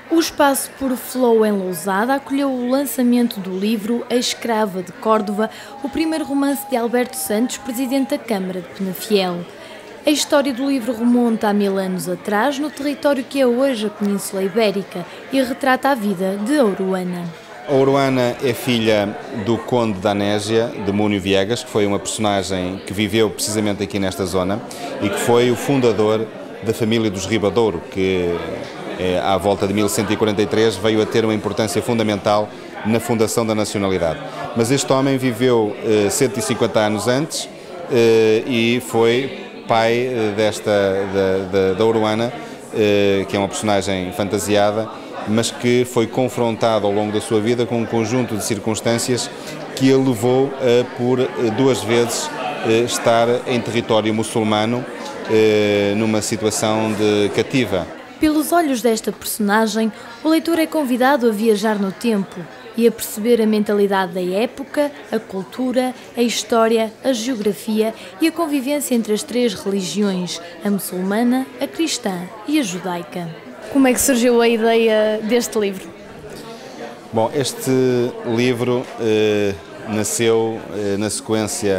O Espaço Puro Flow em Lousada acolheu o lançamento do livro A Escrava de Córdoba, o primeiro romance de Alberto Santos, presidente da Câmara de Penafiel. A história do livro remonta a 1000 anos atrás, no território que é hoje a Península Ibérica, e retrata a vida de Ouroana. A Ouroana é filha do Conde da Anésia, de Múnio Viegas, que foi uma personagem que viveu precisamente aqui nesta zona e que foi o fundador da família dos Ribadouro, que à volta de 1143 veio a ter uma importância fundamental na fundação da nacionalidade. Mas este homem viveu 150 anos antes e foi pai da Ouroana, que é uma personagem fantasiada, mas que foi confrontado ao longo da sua vida com um conjunto de circunstâncias que ele levou a, por duas vezes, estar em território muçulmano, numa situação de cativa. Pelos olhos desta personagem, o leitor é convidado a viajar no tempo e a perceber a mentalidade da época, a cultura, a história, a geografia e a convivência entre as três religiões, a muçulmana, a cristã e a judaica. Como é que surgiu a ideia deste livro? Bom, este livro nasceu na sequência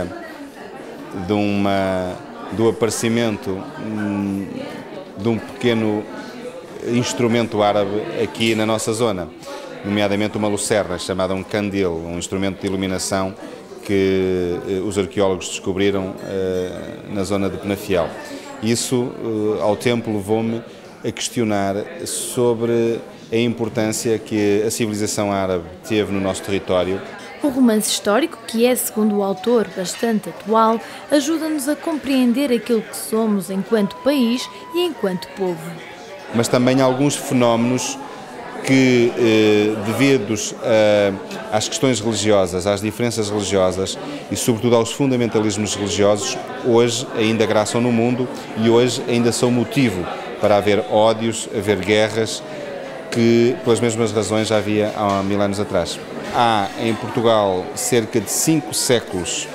do aparecimento de um pequeno instrumento árabe aqui na nossa zona, nomeadamente uma lucerna chamada um candil, um instrumento de iluminação que os arqueólogos descobriram na zona de Penafiel. Isso, ao tempo, levou-me a questionar sobre a importância que a civilização árabe teve no nosso território. O romance histórico, que é, segundo o autor, bastante atual, ajuda-nos a compreender aquilo que somos enquanto país e enquanto povo. Mas também alguns fenómenos que, devidos às questões religiosas, às diferenças religiosas e, sobretudo, aos fundamentalismos religiosos, hoje ainda graçam no mundo e hoje ainda são motivo para haver ódios, haver guerras, que pelas mesmas razões já havia há 1000 anos atrás. Há em Portugal cerca de 5 séculos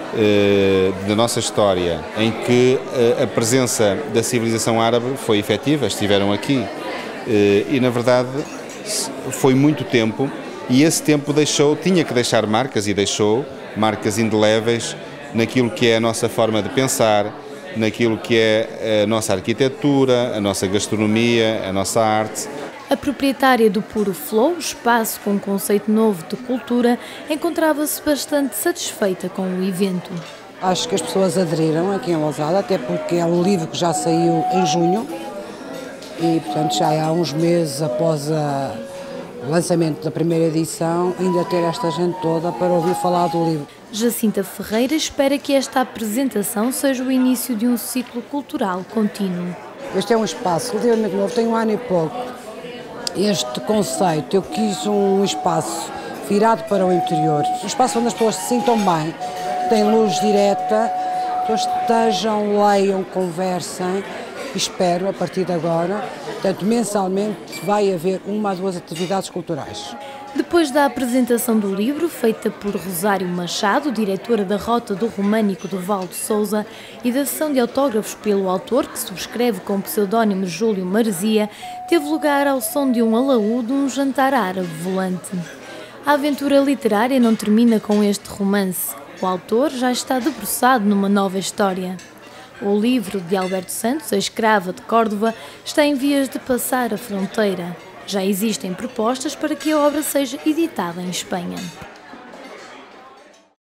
da nossa história em que a presença da civilização árabe foi efetiva, estiveram aqui e na verdade foi muito tempo e esse tempo tinha que deixar marcas e deixou marcas indeléveis naquilo que é a nossa forma de pensar, naquilo que é a nossa arquitetura, a nossa gastronomia, a nossa arte. A proprietária do Puro Flow, espaço com um conceito novo de cultura, encontrava-se bastante satisfeita com o evento. Acho que as pessoas aderiram aqui em Lousada, até porque é um livro que já saiu em junho e, portanto, já há uns meses após o lançamento da primeira edição, ainda ter esta gente toda para ouvir falar do livro. Jacinta Ferreira espera que esta apresentação seja o início de um ciclo cultural contínuo. Este é um espaço relativamente novo, tem 1 ano e pouco. Este conceito, eu quis um espaço virado para o interior, um espaço onde as pessoas se sintam bem, tem luz direta, as pessoas estejam, leiam, conversem, e espero, a partir de agora, portanto, mensalmente vai haver 1 a 2 atividades culturais. Depois da apresentação do livro, feita por Rosário Machado, diretora da Rota do Românico do Val de Sousa, e da sessão de autógrafos pelo autor, que subscreve com o pseudónimo Júlio Marzia, teve lugar ao som de um alaúde um jantar árabe volante. A aventura literária não termina com este romance. O autor já está debruçado numa nova história. O livro de Alberto Santos, A Escrava de Córdoba, está em vias de passar a fronteira. Já existem propostas para que a obra seja editada em Espanha.